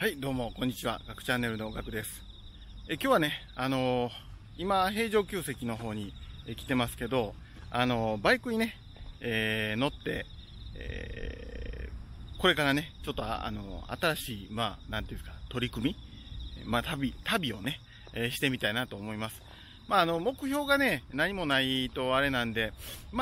はい、どうも、こんにちは。学チャンネルの学です。今日はね、今、平城宮跡の方に来てますけど、バイクにね、乗って、これからね、ちょっと、新しい、なんていうんですか、取り組み、旅をね、してみたいなと思います。目標がね、何もないとあれなんで、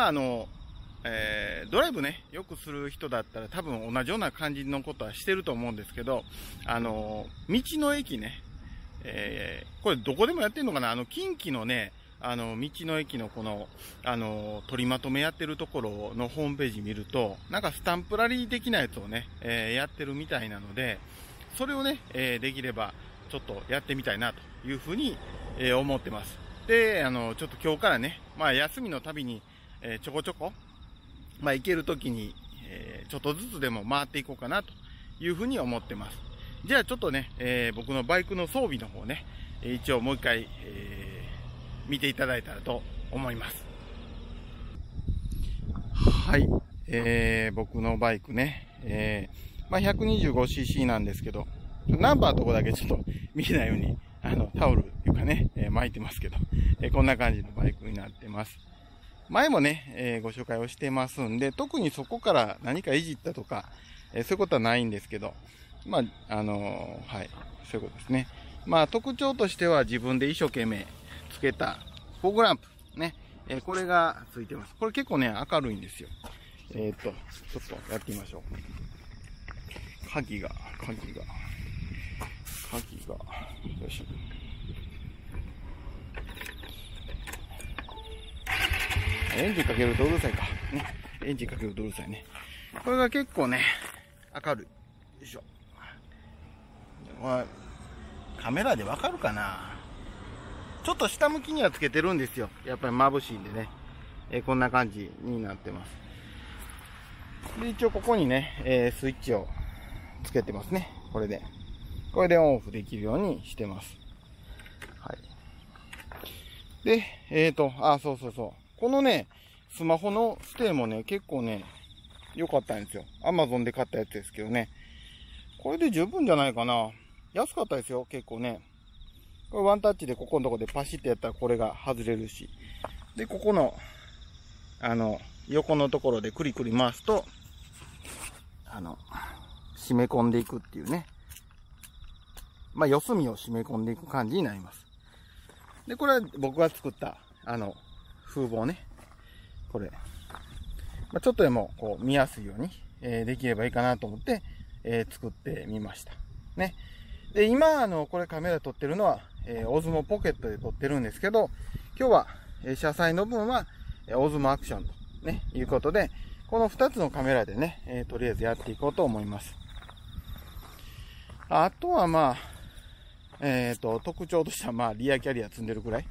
ドライブね、よくする人だったら多分同じような感じのことはしてると思うんですけど、道の駅ね、これどこでもやってんのかな、近畿のね、道の駅のこの、取りまとめやってるところのホームページ見ると、なんかスタンプラリー的なやつをね、やってるみたいなので、それをね、できればちょっとやってみたいなというふうに、思ってます。で、ちょっと今日からね、休みのたびに、ちょこちょこ、行けるときに、ちょっとずつでも回っていこうかなというふうに思ってます。じゃあちょっとね、僕のバイクの装備の方ね、一応もう一回、見ていただいたらと思います。はい、僕のバイクね、125cc なんですけど、ナンバーのとこだけちょっと見えないように、タオルいうかね、巻いてますけど、こんな感じのバイクになってます。前もね、ご紹介をしてますんで、特にそこから何かいじったとか、そういうことはないんですけど、はい、そういうことですね。特徴としては自分で一生懸命つけたフォグランプ、ね、これがついてます。これ結構ね、明るいんですよ。ちょっとやってみましょう。鍵が、よいしょ。エンジンかけるとうるさいか。ね。エンジンかけるとうるさいね。これが結構ね、明るい。よいしょ。カメラでわかるかな？ちょっと下向きにはつけてるんですよ。やっぱり眩しいんでね。こんな感じになってます。で、一応ここにね、スイッチをつけてますね。これでオンオフできるようにしてます。はい。で、そう。このね、スマホのステーもね、結構ね、良かったんですよ。Amazon で買ったやつですけどね。これで十分じゃないかな。安かったですよ、結構ね。これワンタッチでここのとこでパシッてやったらこれが外れるし。で、ここの、横のところでクリクリ回すと、締め込んでいくっていうね。四隅を締め込んでいく感じになります。で、これは僕が作った、風防ね。これ。ちょっとでも、こう、見やすいように、できればいいかなと思って、作ってみました。ね。で、今、これカメラ撮ってるのは、オズモポケットで撮ってるんですけど、今日は、車載の分は、オズモアクションと、ね、いうことで、この2つのカメラでね、とりあえずやっていこうと思います。あとは特徴としてはリアキャリア積んでるくらい。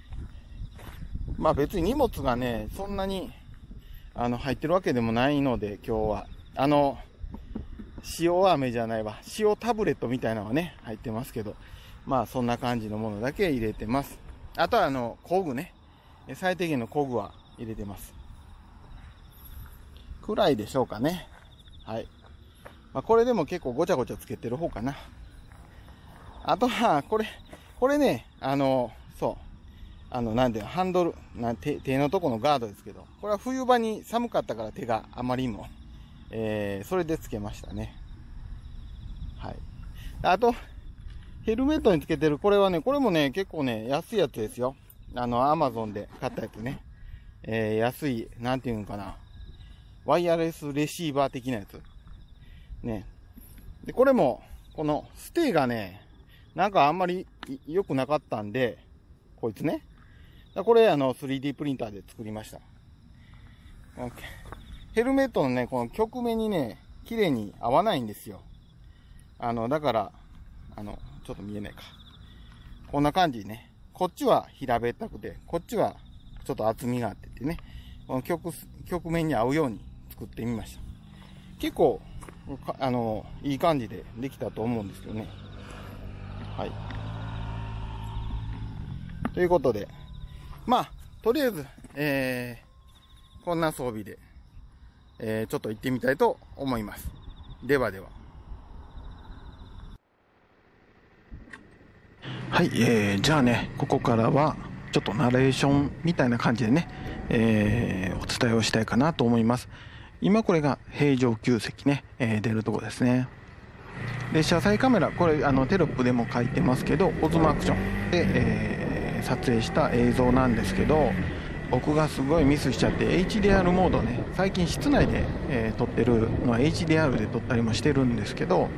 別に荷物がね、そんなに、入ってるわけでもないので、今日は。塩飴じゃないわ。塩タブレットみたいなのはね、入ってますけど。そんな感じのものだけ入れてます。あとは工具ね。最低限の工具は入れてます。くらいでしょうかね。はい。これでも結構ごちゃごちゃつけてる方かな。あとは、これね、なんで、ハンドル、手のとこのガードですけど、これは冬場に寒かったから手があまりにも、それでつけましたね。はい。あと、ヘルメットにつけてる、これはね、これもね、結構ね、安いやつですよ。Amazon で買ったやつね。安い、なんていうのかな。ワイヤレスレシーバー的なやつ。ね。で、これも、このステーがね、なんかあんまり良くなかったんで、こいつね。これ3D プリンターで作りました。ヘルメットのね、この曲面にね、綺麗に合わないんですよ。だから、ちょっと見えないか。こんな感じね。こっちは平べったくて、こっちはちょっと厚みがあっててね。この曲面に合うように作ってみました。結構、いい感じでできたと思うんですけどね。はい。ということで、とりあえず、こんな装備で、ちょっと行ってみたいと思います。ではでは。 はい、じゃあね、ここからはちょっとナレーションみたいな感じでね、お伝えをしたいかなと思います。今これが平常急席ね、出るとこですね。で、車載カメラ、これテロップでも書いてますけど、オズモアクションで、撮影した映像なんですけど、僕がすごいミスしちゃって HDR モードね、最近室内で、撮ってるのは HDR で撮ったりもしてるんですけど、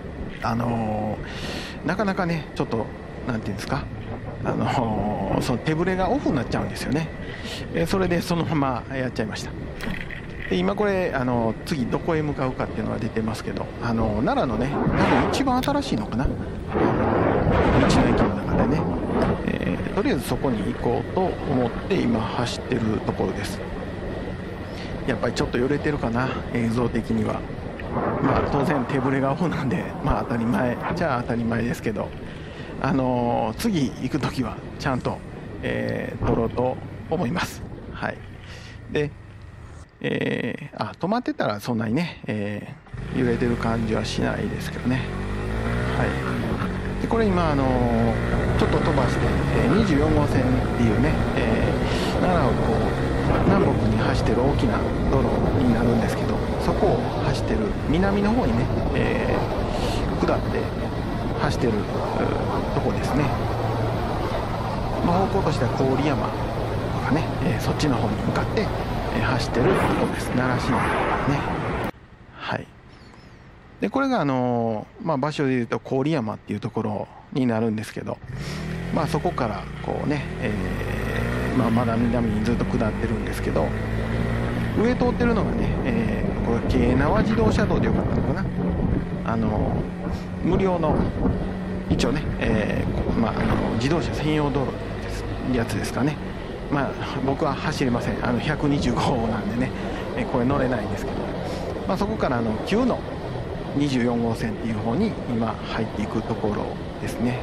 なかなかね、ちょっとなんていうんですか、その手ぶれがオフになっちゃうんですよね。それでそのままやっちゃいました。で、今これ次どこへ向かうかっていうのが出てますけど、奈良のね、多分一番新しいのかな、道の駅の中でね、とりあえずそこに行こうと思って今走ってるところです。やっぱりちょっと揺れてるかな、映像的には。まあ当然手ぶれがオフなんで、まあ当たり前じゃあ当たり前ですけど、次行く時はちゃんと、撮ろうと思います。はい。で、止まってたらそんなにね、揺れてる感じはしないですけどね。はい。で、これ今ちょっと飛ばして、24号線っていうね、奈良をこう南北に走ってる大きな道路になるんですけど、そこを走ってる南の方にね、下って走ってるとこですね。まあ、方向としては郡山とかね、そっちの方に向かって、走ってるとこです。奈良市内ね。はい。で、これがまあ、場所でいうと郡山っていうところになるんですけど、まあそこからこうね、まあ、まだ南にずっと下ってるんですけど、上通ってるのがね、これ京奈和自動車道でよかったのかな、無料の一応ね、まあ、自動車専用道路ですやつですかね。まあ僕は走れません、125なんでね、これ乗れないんですけど、まあ、そこから旧の24号線っていう方に今入っていくところですね。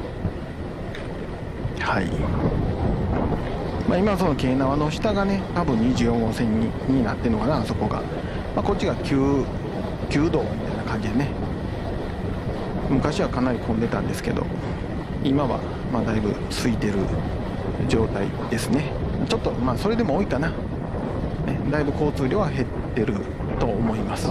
はい。まあ、今その京奈和の下がね、多分24号線になってるのかな、あそこが。まあ、こっちが旧道みたいな感じでね、昔はかなり混んでたんですけど、今はまあだいぶ空いてる状態ですね。ちょっとまあそれでも多いかな、ね、だいぶ交通量は減ってると思います。はい。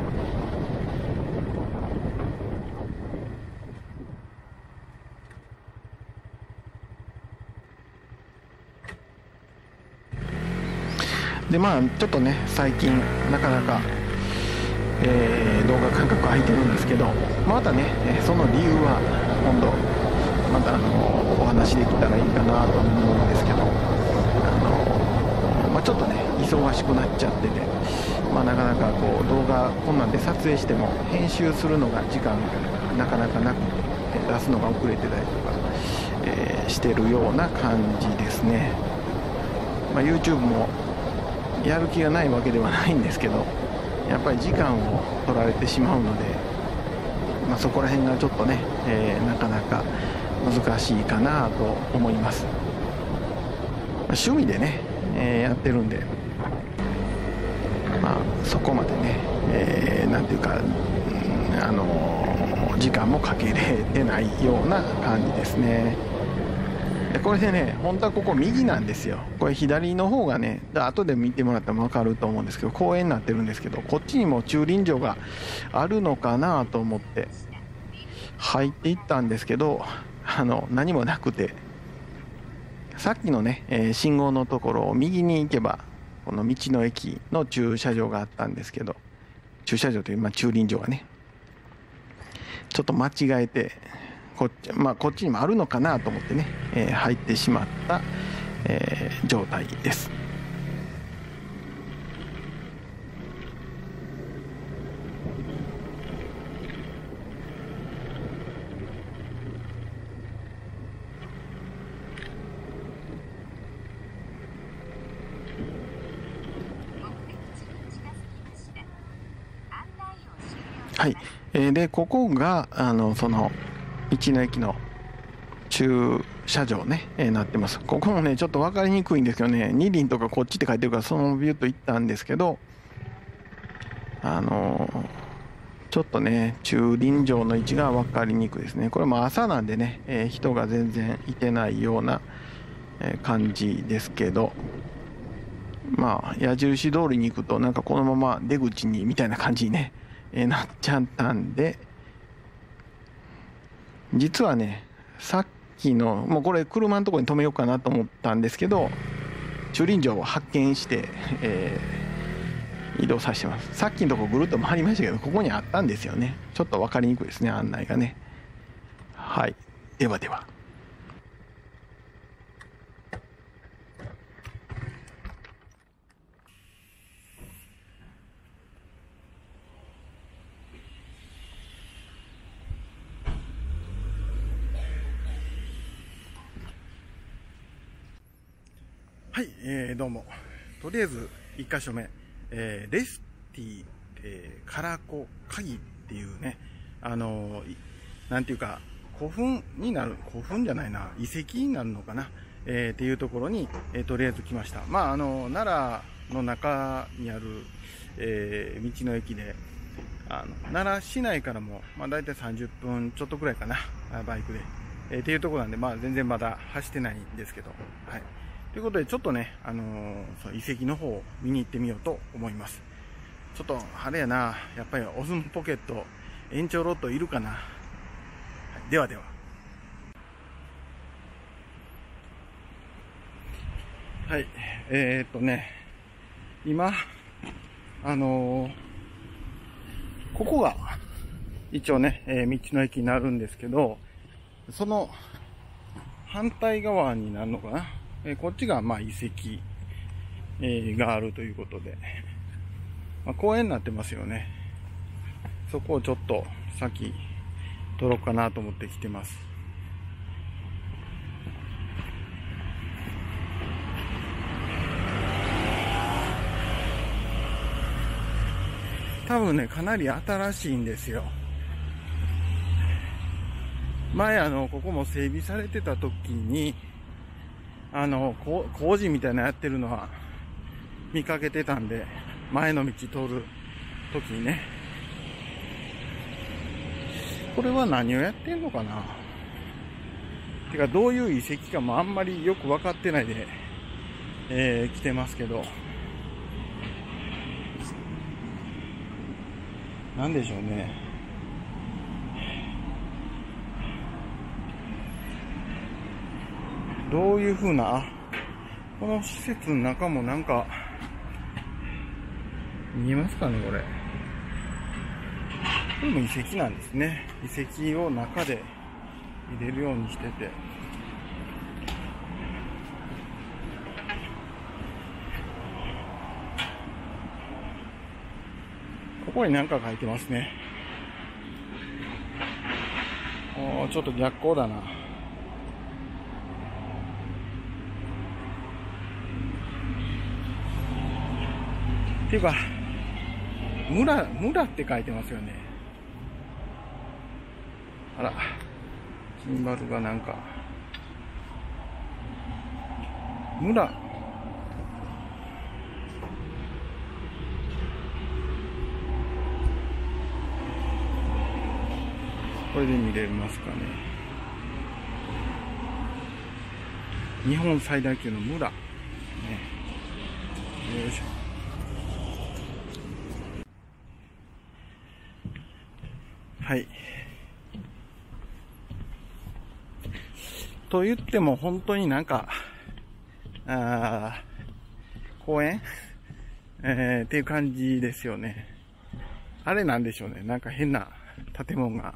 で、まあちょっとね、最近なかなか、動画間隔空いてるんですけど、またね、その理由は今度またお話できたらいいかなと思うんですけど、まあ、ちょっとね忙しくなっちゃってて、まあ、なかなかこう動画こんなんで撮影しても編集するのが時間がなかなかなくて、出すのが遅れてたりとか、してるような感じですね。まあ、YouTube もやる気がないわけではないんですけど、やっぱり時間を取られてしまうので、まあ、そこら辺がちょっとね、なかなか難しいかなと思います。趣味でね、やってるんで、まあそこまでね、なんていうか、時間もかけれてないような感じですね。これでね、本当はここ右なんですよ。これ左の方がね、後で見てもらったら分かると思うんですけど、公園になってるんですけど、こっちにも駐輪場があるのかなと思って入っていったんですけど、何もなくて、さっきのね、信号のところを右に行けばこの道の駅の駐車場があったんですけど、駐車場という、まあ、駐輪場がね、ちょっと間違えてこっちにもあるのかなと思ってね、入ってしまった、状態です。はい。で、ここがその道の駅の駐車場ね、なってます。ここもねちょっと分かりにくいんですけどね、二輪とかこっちって書いてるからそのままビュッと行ったんですけど、 ちょっとね、駐輪場の位置が分かりにくいですね。これも朝なんでね、人が全然いてないような感じですけど、まあ、矢印通りに行くと、なんかこのまま出口にみたいな感じにね、なっちゃったんで、実はね、さっきの、もうこれ車のところに止めようかなと思ったんですけど、駐輪場を発見して、移動させてます。さっきのとこぐるっと回りましたけど、ここにあったんですよね。ちょっと分かりにくいですね、案内がね。はい。ではでは。はい、どうも。とりあえず、一箇所目、レスティ、カラコ鍵っていうね、なんていうか、古墳になる、古墳じゃないな、遺跡になるのかな、っていうところに、とりあえず来ました。まあ、奈良の中にある、道の駅で、奈良市内からも、まあ、大体30分ちょっとくらいかな、バイクで。っていうところなんで、まあ、全然まだ走ってないんですけど、はい。ということで、ちょっとね、その遺跡の方を見に行ってみようと思います。ちょっと、あれやな、やっぱりオズモポケット、延長ロットいるかな。はい、ではでは。はい、今、ここが、一応ね、道の駅になるんですけど、その、反対側になるのかな。こっちが、まあ、遺跡、があるということで、まあ、公園になってますよね。そこをちょっと先撮ろうかなと思って来てます。多分ね、かなり新しいんですよ。前ここも整備されてた時に、工事みたいなのやってるのは見かけてたんで、前の道通る時にね。これは何をやってんのかな。てか、どういう遺跡かもあんまりよく分かってないで、来てますけど。なんでしょうね。どういう風な、この施設の中もなんか、見えますかね、これ。これも遺跡なんですね。遺跡を中で入れるようにしてて。ここに何か書いてますね。ちょっと逆光だな。っていうか、村って書いてますよね。あら、シンバルがなんか、村。これで見れますかね。日本最大級の村。ね、よいしょ。はい。と言っても本当になんか、公園っていう感じですよね。あれなんでしょうね。なんか変な建物が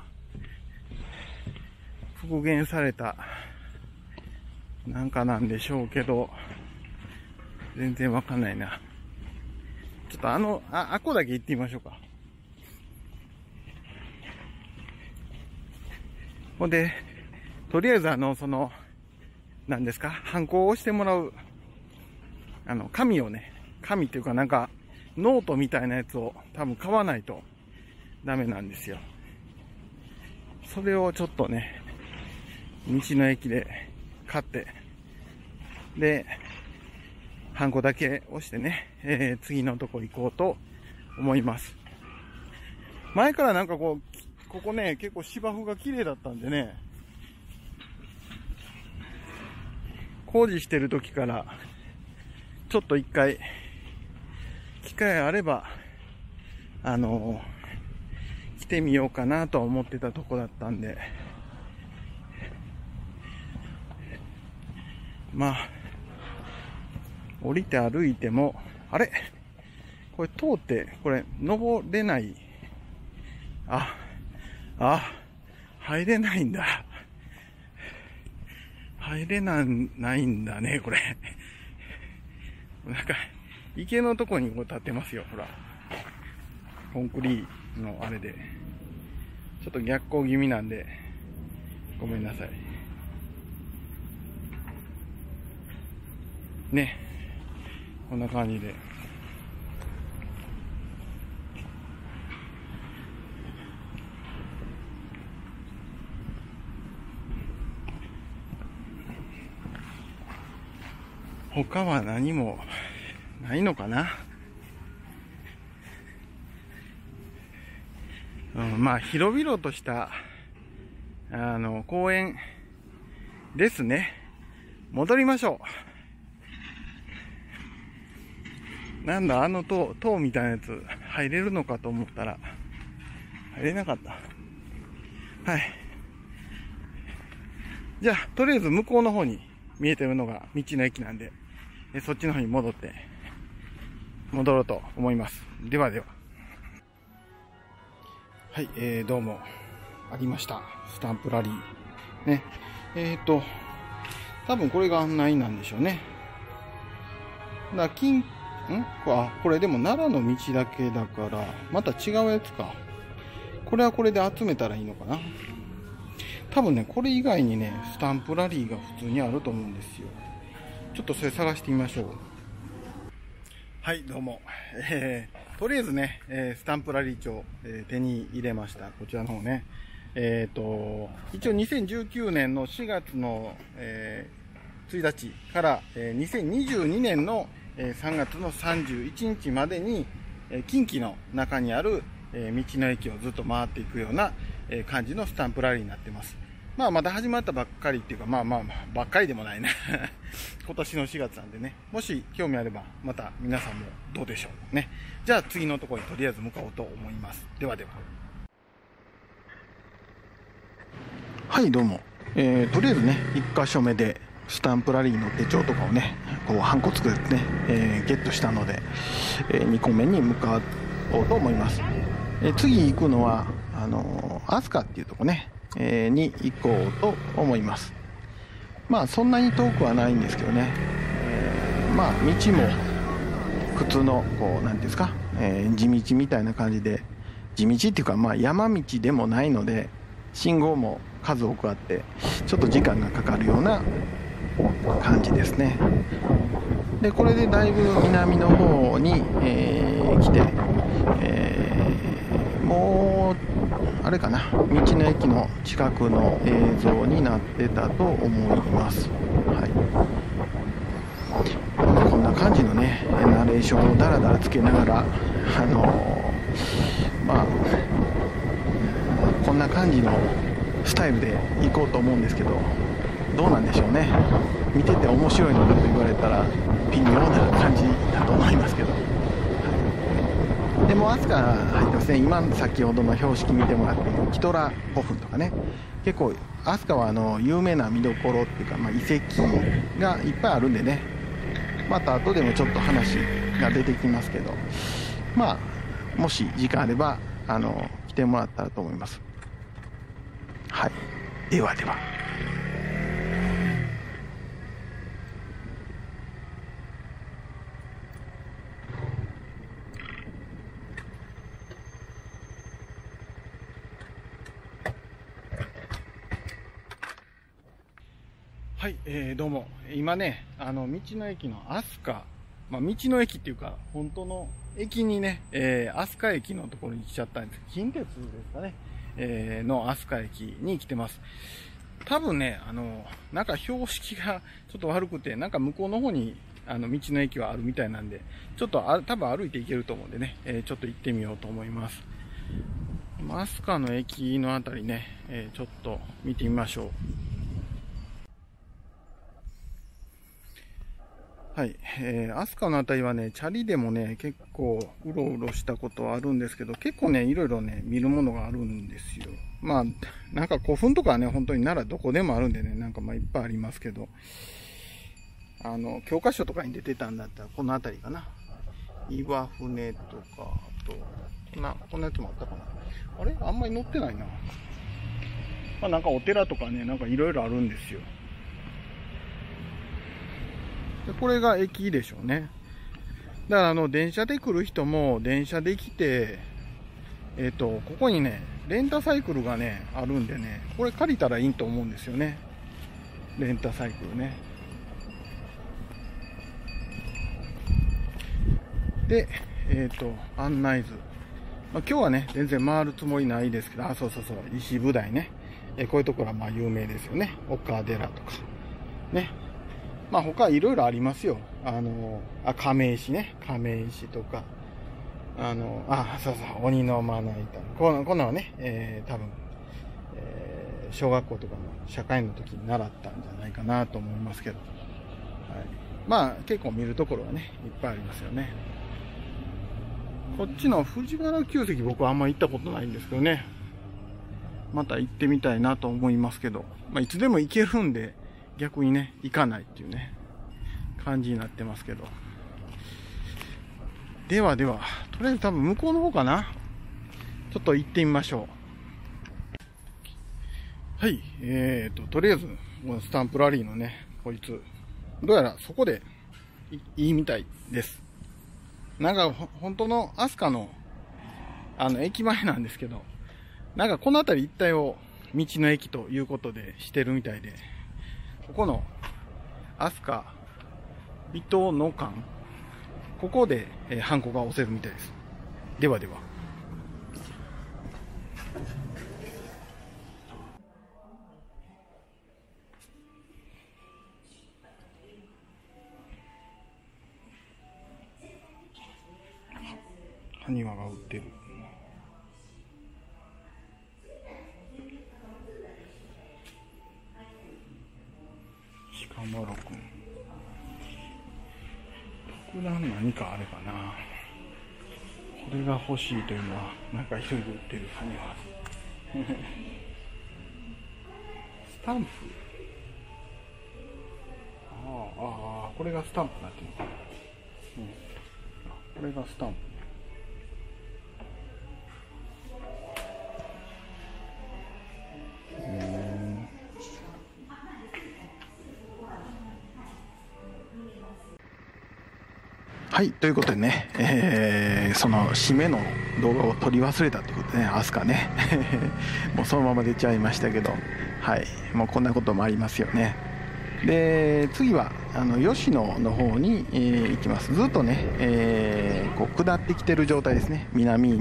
復元されたなんかなんでしょうけど、全然わかんないな。ちょっとあこだけ行ってみましょうか。ほんで、とりあえず何ですか、ハンコを押してもらう、紙をね、紙っていうかなんか、ノートみたいなやつを多分買わないとダメなんですよ。それをちょっとね、道の駅で買って、で、ハンコだけ押してね、次のとこ行こうと思います。 前からなんかここね、結構芝生が綺麗だったんでね、工事してる時から、ちょっと一回、機会あれば、来てみようかなとは思ってたとこだったんで、まあ、降りて歩いても、あれこれ通って、これ登れない。入れないんだ。入れないんだね、これ。なんか、池のとこにこう立ってますよ、ほら。コンクリのあれで。ちょっと逆光気味なんで、ごめんなさい。ね。こんな感じで。他は何もないのかな。まあ、広々とした、公園ですね。戻りましょう。なんだ、塔みたいなやつ、入れるのかと思ったら、入れなかった。はい。じゃあ、とりあえず向こうの方に見えてるのが道の駅なんで、そっちの方に戻ろうと思います。ではでは。はい、どうも、ありました。スタンプラリー。ね。多分これが案内なんでしょうね。これでも奈良の道だけだから、また違うやつか。これはこれで集めたらいいのかな。多分ね、これ以外にね、スタンプラリーが普通にあると思うんですよ。ちょっとそれ探してみましょう。はい、どうも。とりあえずね、スタンプラリー帳、手に入れました。こちらの方ね。一応2019年の4月の、1日から、2022年の、3月の31日までに、近畿の中にある、道の駅をずっと回っていくような、感じのスタンプラリーになってます。まあ、まだ始まったばっかりっていうか、ばっかりでもないな。今年の4月なんでね。もし興味あれば、また皆さんもどうでしょうね。じゃあ次のところにとりあえず向かおうと思います。ではでは。はい、どうも。とりあえずね、1箇所目でスタンプラリーの手帳とかをね、こう、ハンコ作ってね、ゲットしたので、2個目に向かおうと思います。次行くのは、飛鳥っていうとこね、に行こうと思います。まあそんなに遠くはないんですけどね、まあ道も普通のこうなんていうんですか、地道みたいな感じで、地道っていうかまあ山道でもないので、信号も数多くあってちょっと時間がかかるような感じですね。でこれでだいぶ南の方に、来て、もうあれかな、道の駅の近くの映像になってたと思います。はい、こんな感じのねナレーションをダラダラつけながらまあこんな感じのスタイルで行こうと思うんですけど、どうなんでしょうね。見てて面白いのかと言われたら微妙な感じだと思いますけど、でも飛鳥入ってますね。今先ほどの標識見てもらっているキトラ古墳とかね、結構飛鳥は有名な見どころっていうか、まあ、遺跡がいっぱいあるんでね、また後でもちょっと話が出てきますけど、まあもし時間あれば来てもらったらと思います。はい、ではでは。はい、どうも。今ね、道の駅の飛鳥、まあ、道の駅っていうか、本当の駅にね、飛鳥駅のところに来ちゃったんです。近鉄ですかね、の飛鳥駅に来てます。多分ね、なんか標識がちょっと悪くて、なんか向こうの方に、道の駅はあるみたいなんで、ちょっと多分歩いて行けると思うんでね、ちょっと行ってみようと思います。 飛鳥の駅のあたりね、ちょっと見てみましょう。はい。飛鳥のあたりはね、チャリでもね、結構うろうろしたことはあるんですけど、結構ね、いろいろね、見るものがあるんですよ。まあ、なんか古墳とかはね、本当に奈良どこでもあるんでね、なんかまあいっぱいありますけど、教科書とかに出てたんだったら、このあたりかな。岩船とか、あと、こんなやつもあったかな。あれあんまり載ってないな。まあなんかお寺とかね、なんかいろいろあるんですよ。で、これが駅でしょうね。だから電車で来る人も、電車で来て、ここにね、レンタサイクルがね、あるんでね、これ借りたらいいと思うんですよね。レンタサイクルね。で、案内図。まあ、今日はね、全然回るつもりないですけど、そう、石舞台ね。こういうところはまあ有名ですよね。岡寺とか。ね。まあ他いろいろありますよ。亀石ね。亀石とか。そう、鬼のまな板。こんなのね、多分、小学校とかの社会の時に習ったんじゃないかなと思いますけど。はい。まあ結構見るところはね、いっぱいありますよね。こっちの藤原旧跡僕はあんま行ったことないんですけどね。また行ってみたいなと思いますけど。まあいつでも行けるんで、逆にね、行かないっていうね、感じになってますけど。では、とりあえず多分向こうの方かな。ちょっと行ってみましょう。はい。とりあえず、このスタンプラリーのね、こいつ。どうやらそこでいいみたいです。なんか、本当の飛鳥の、駅前なんですけど、なんかこの辺り一帯を道の駅ということでしてるみたいで、ここの飛鳥微糖の館、ここで、ハンコが押せるみたいです。では。埴輪が売ってる。鹿丸くん。特段何かあれかな。これが欲しいというのは、なんかいろいろ売ってる埴輪。スタンプ。これがスタンプになってるのかな。これがスタンプ。はい、ということでね、その締めの動画を撮り忘れたということでね、飛鳥ね、もうそのまま出ちゃいましたけど、はい、もうこんなこともありますよね。で、次は吉野の方に、行きます。ずっとね、こう下ってきてる状態ですね。南。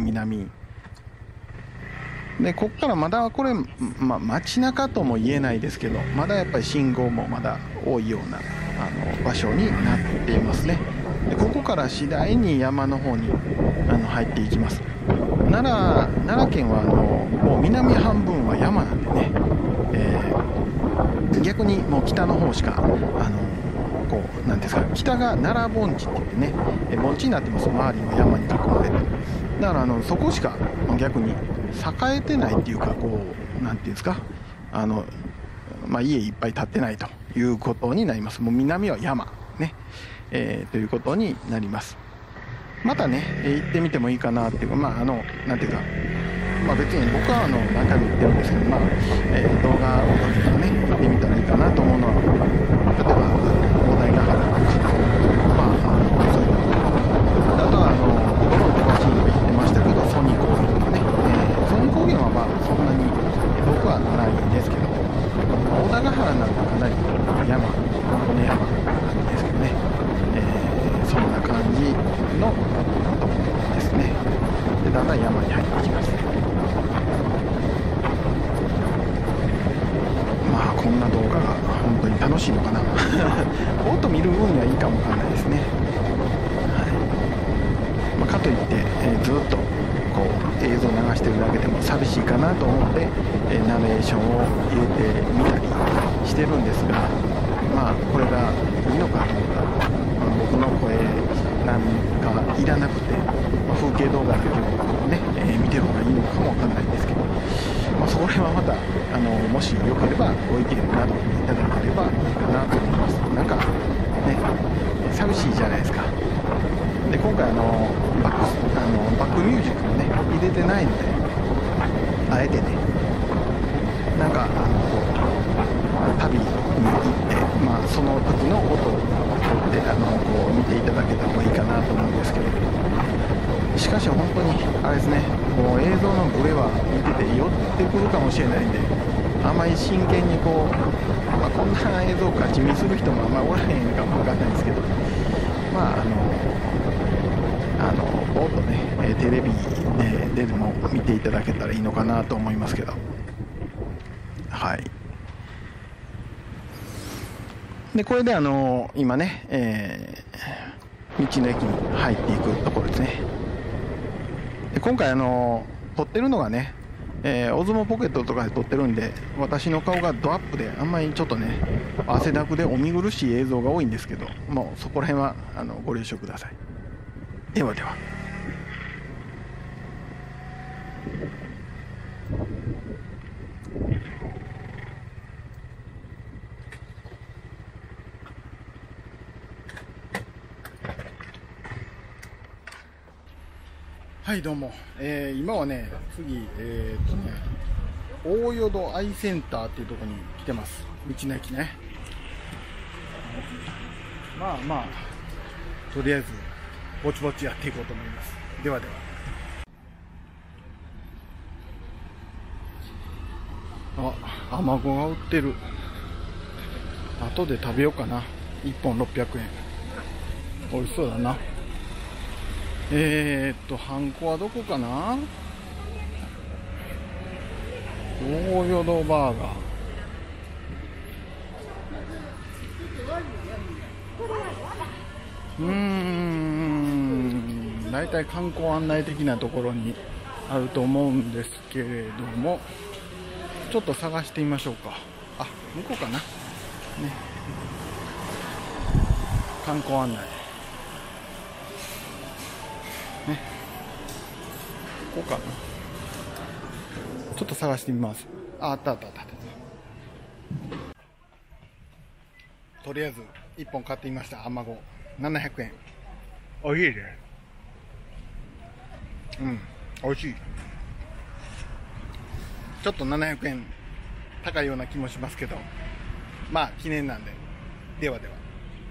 で、こっからまだこれ、街中とも言えないですけど、まだやっぱり信号もまだ多いような場所になっていますね。で、ここから次第に山の方に入っていきます。奈良県はもう南半分は山なんでね、逆にもう北の方しかこうなんですか、北が奈良盆地って言ってね、盆地になってます。周りは山に囲まれて、だからそこしか逆に栄えてないっていうか、こうなんていうんですか、家いっぱい建ってないということになります。もう南は山ね、ということになります。またね、行ってみてもいいかなっていうか、なんていうか、別に僕は何回も言ってるんですけど、動画を撮ってね、行ってみたらいいかなと思うのは、例えば大台ヶ原とか、そういうの、あとはドローンでこっちに行ってましたけど、ソニー高原とかね、ソニー高原はそんなに僕はないんですけど、大台ヶ原なんかかなり山、骨山なんですけどね、そんな感じのところですね。で、だんだん山に入っていきます。こんな動画が本当に楽しいのかな。オート見る分にはいいかもわかんないですね。はい。かといって、ずっとここう映像流してるだけでも寂しいかなと思って、ナレーションを入れてみたりしてるんですが、まあこれがいいのかどうか、僕の声なんかいらなくて、風景動画だけをね、見てる方がいいのかもわかんないんですけど、そこら辺はまたもしよければご意見などいただければいいかなと思います。なんかね、寂しいじゃないですか。で今回バックミュージックもね入れてないので、あえてね、なんか旅に行って、その時の音を撮ってこう見ていただけた方がいいかなと思うんですけど、しかし本当にあれですね、もう映像のブレは見てて寄ってくるかもしれないんで、あんまり真剣にこう、こんな映像勝ち見する人もあんまりおらへんかもわかんないですけど、ぼーっとね、テレビでも見ていただけたらいいのかなと思いますけど、はい。でこれで今ね、道の駅に入っていくところですね。で今回撮ってるのがね、オズモポケットとかで撮ってるんで、私の顔がドアップであんまりちょっとね汗だくでお見苦しい映像が多いんですけど、もうそこら辺はご了承ください。ではでは。はいどうも、今はね次大淀アイセンターっていうところに来てます。道の駅ね。とりあえずぼちぼちやっていこうと思います。ではでは。あ、アマゴが売ってる。後で食べようかな。1本600円。美味しそうだな。ハンコはどこかな。大淀バーガー。だいたい観光案内的なところにあると思うんですけれども、ちょっと探してみましょうか。あ、向こうかな。ね。観光案内。ね。ここかな。ちょっと探してみます。あった。とりあえず1本買ってみました。アマゴ700円。おいしいね。おいしい。ちょっと700円高いような気もしますけど、記念なんで。ではでは。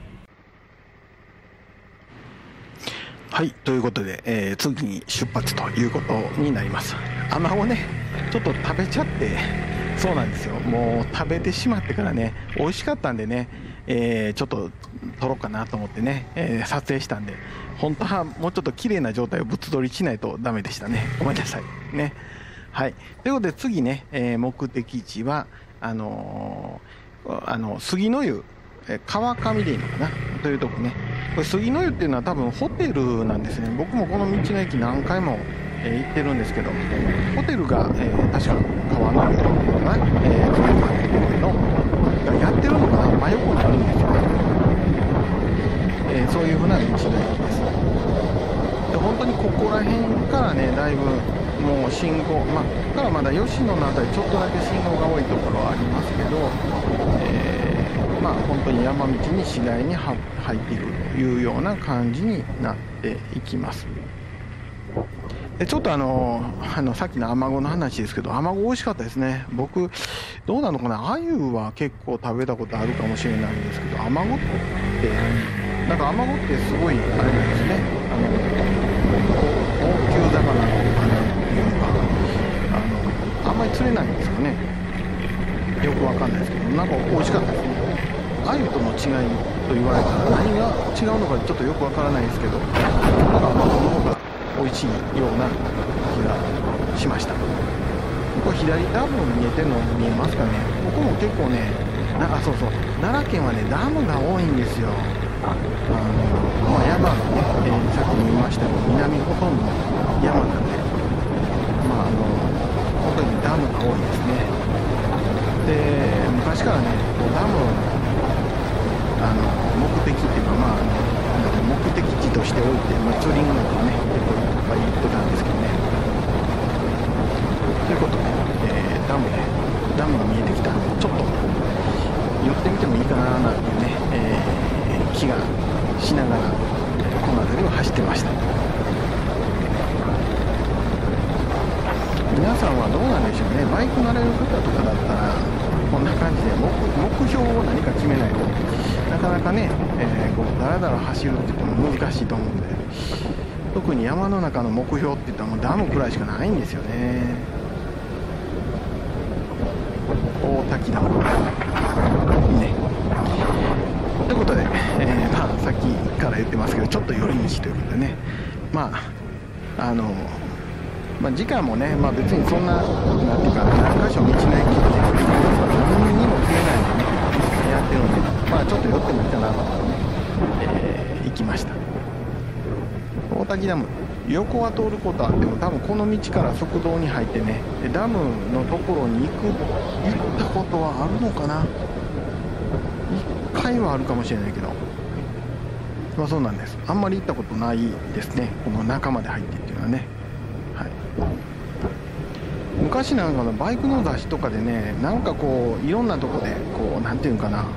はい、ということで、次に出発ということになります。アマゴね、ちょっと食べちゃって、そうなんですよ。もう食べてしまってからね、美味しかったんでね、ちょっと撮ろうかなと思ってね、撮影したんで、本当はもうちょっと綺麗な状態を物撮りしないとダメでしたね。ごめんなさい。ね。はい。ということで次ね、目的地は、杉の湯、川上でいいのかなというとこね。これ杉の湯っていうのは多分ホテルなんですね。僕もこの道の駅何回も、行ってるんですけど、ホテルが、確か川の湯かな、のがやってるのかな、真横にあるんですよね。そういうふうな道の駅です。で本当にここら辺からね、だいぶもう信号、ここからまだ吉野のあたりちょっとだけ信号が多いところはありますけど、本当に山道に次第に入っていくというような感じになっていきます。でちょっとさっきのアマゴの話ですけど、アマゴ美味しかったですね。僕どうなのかな、アユは結構食べたことあるかもしれないんですけど、アマゴってなんかアマゴってすごいあれなんですね、高級魚のっていうか、あんまり釣れないんですよね。よくわかんないですけど、なんか美味しかったですね。アユとの違いと言われたら何が違うのかちょっとよくわからないですけど、なんかアマゴの方が美味しいような気がしました。これ左ダム見えてるの見えますかね。ここも結構ね、そうそう、奈良県はねダムが多いんですよ。山がね、さっきも言いましたけど、南ほとんど山なんで、 本当にダムが多いですね。で、昔からね、ダム目的っていうか、目的地としておいて、ツーリングなんかね、結構いっぱい行ってたんですけどね。ということで、ダムが見えてきたんで、ちょっと寄ってみてもいいかななんていうね、気がしながら、この辺りを走ってました。皆さんはどうなんでしょうね。バイク乗れる方とかだったらこんな感じで目標を何か決めないとなかなかね、だらだら走るって言っても難しいと思うんで、特に山の中の目標って言ったらもうダムくらいしかないんですよね。大滝ダムね。ということで、さっきから言ってますけど、ちょっと寄り道ということでね、時間もね、別にそんな、なんていうか、何箇所道の駅って、何にも切れないでね、やってるので、ちょっと寄ってもいいかなと思ってね、行きました。大滝ダム、横は通ることあっても、多分この道から側道に入ってね、ダムのところに行ったことはあるのかな。1回はあるかもしれないけど、そうなんです。あんまり行ったことないですね、この中まで入ってっていうのはね。はい、昔なんかのバイクの雑誌とかでね、なんかこういろんなとこでこうなんていうんかな、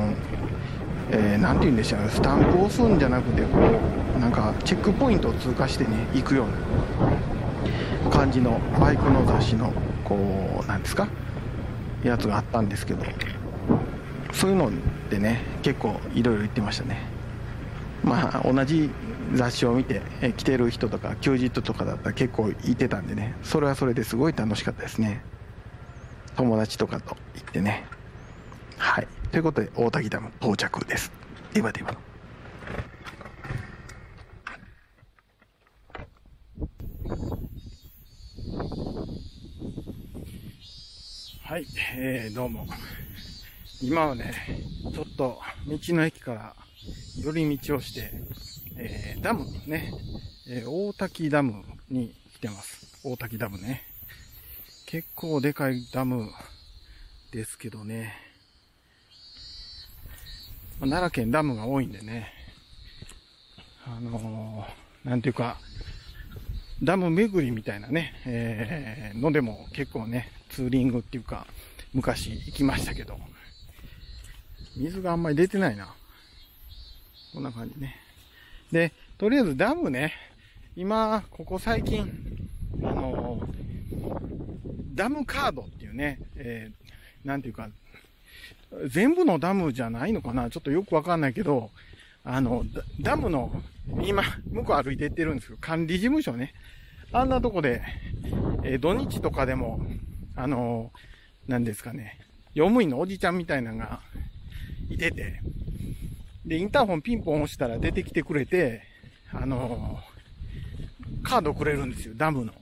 なんていうんでしょう、スタンプを押すんじゃなくて、こうなんかチェックポイントを通過してね行くような感じのバイクの雑誌のこうなんですかやつがあったんですけど、そういうのでね結構いろいろ言ってましたね。同じ雑誌を見て来てる人とか休日とかだったら結構いてたんでね、それはそれですごい楽しかったですね。友達とかと行ってね。はい、ということで大滝ダム到着です。ではでは。はい、どうも。今はねちょっと道の駅から寄り道をして、ダムね、大滝ダムに来てます。大滝ダムね。結構でかいダムですけどね。奈良県ダムが多いんでね。なんていうか、ダム巡りみたいなね、のでも結構ね、ツーリングっていうか、昔行きましたけど、水があんまり出てないな。こんな感じね。で、とりあえずダムね、今、ここ最近、ダムカードっていうね、なんていうか、全部のダムじゃないのかな、ちょっとよくわかんないけど、ダムの、今、向こう歩いて行ってるんですけど、管理事務所ね。あんなとこで、土日とかでも、なんですかね、用務員のおじちゃんみたいなのがいてて、で、インターホンピンポン押したら出てきてくれて、カードくれるんですよ、ダムの。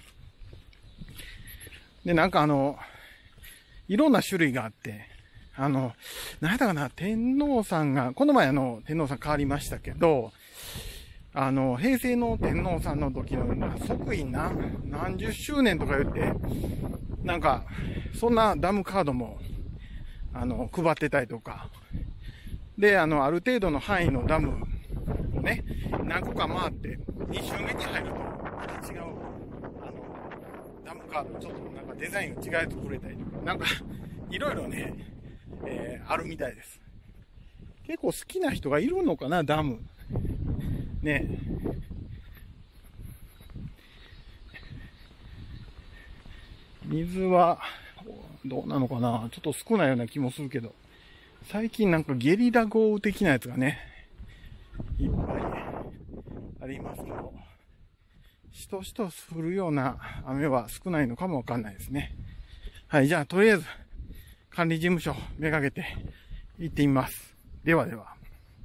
で、なんかいろんな種類があって、なんだかな、天皇さんが、この前天皇さん変わりましたけど、平成の天皇さんの時の即位何十周年とか言って、なんか、そんなダムカードも、配ってたりとか、で、ある程度の範囲のダムをね、何個か回って、2周目に入ると、また違う、ダムカード、ちょっとなんかデザインが違うやつくれたりとか、なんか、いろいろね、あるみたいです。結構好きな人がいるのかな、ダム。ね。水は、どうなのかな、ちょっと少ないような気もするけど、最近なんかゲリラ豪雨的なやつがね、いっぱいありますけど、しとしと降るような雨は少ないのかもわかんないですね。はい、じゃあとりあえず管理事務所めがけて行ってみます。ではでは。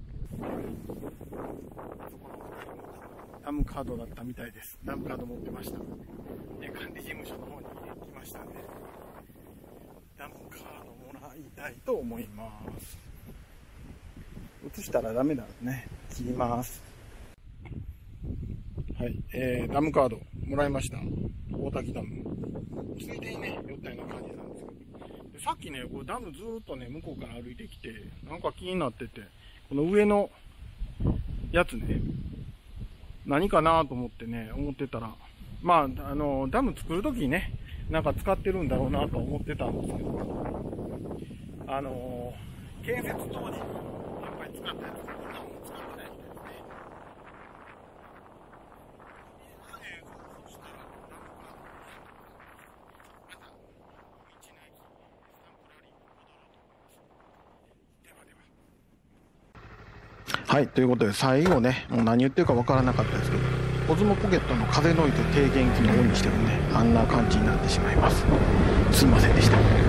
ダムカードだったみたいです。ダムカード持ってました。管理事務所の方に来ましたね。ダムカードもらいたいと思います。映したらダメだね。切ります。はい、ダムカードもらいました。大滝ダム。ついでにね、寄ったような感じなんですけど。でさっきね、こうダムずーっとね、向こうから歩いてきて、なんか気になってて、この上のやつね、何かなと思ってね、思ってたら、まあ、ダム作るときにね、なんか使ってるんだろうなと思ってたんですけど、建設当時、やっぱり使ったやつ、今も使ってないみたいですね。そしたら、なんか、また、道の駅、スタンプラリーに戻ろうと思います。ではでは。はい、ということで、最後ね、もう何言ってるかわからなかったですけど、オズモポケットの風ノイズ低減機能をオンにしてもね、あんな感じになってしまいます。すいませんでした。